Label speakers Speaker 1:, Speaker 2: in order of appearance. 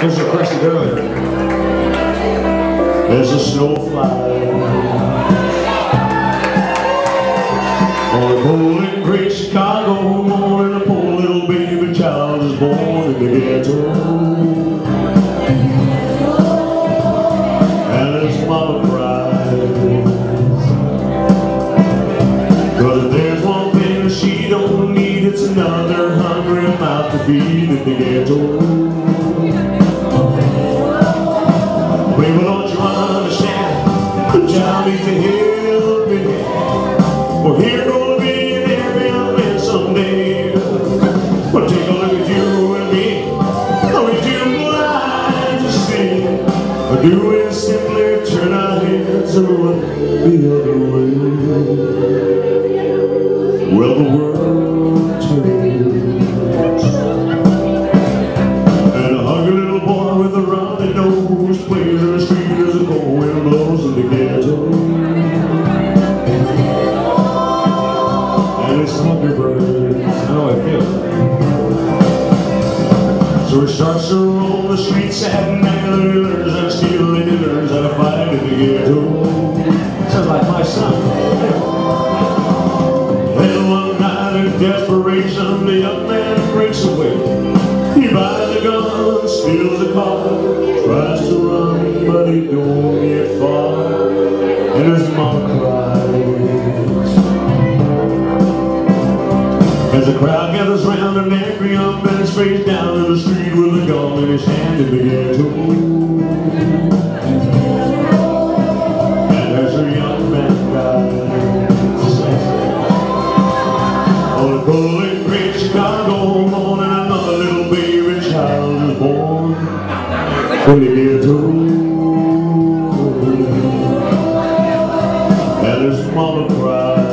Speaker 1: Those are requested earlier.
Speaker 2: There's a snowflake on a cold and great Chicago morning. A poor little baby child is born in the ghetto, and his mama cries, 'cause if there's one thing that she don't need, it's another hungry mouth to feed in the ghetto. Baby, don't you understand? The child needs a helping hand. Well, here gonna be an area man someday. Well, take a look at you and me. Are we too blind to see? Or do we simply turn our heads and look the other way? Well, the world turns, and a hungry little boy with a runny nose plays in the street as the cold wind blows in the ghetto. And it's hungry birds, I know I feel. So he starts to roam the streets at night, and he learns and steal, and he learns how to fight in the ghetto.
Speaker 1: Sounds like my son.
Speaker 2: And one night in desperation, the young man breaks away. He buys a gun, steals a car, tries to run, but he don't get far, and his mama cries. As the crowd gathers round, an angry young man is face down in the street with a gun in his hand in the ghetto. And as the young man dies, on a cold and great Chicago morning, another little baby child is born in the ghetto, and his mama cries.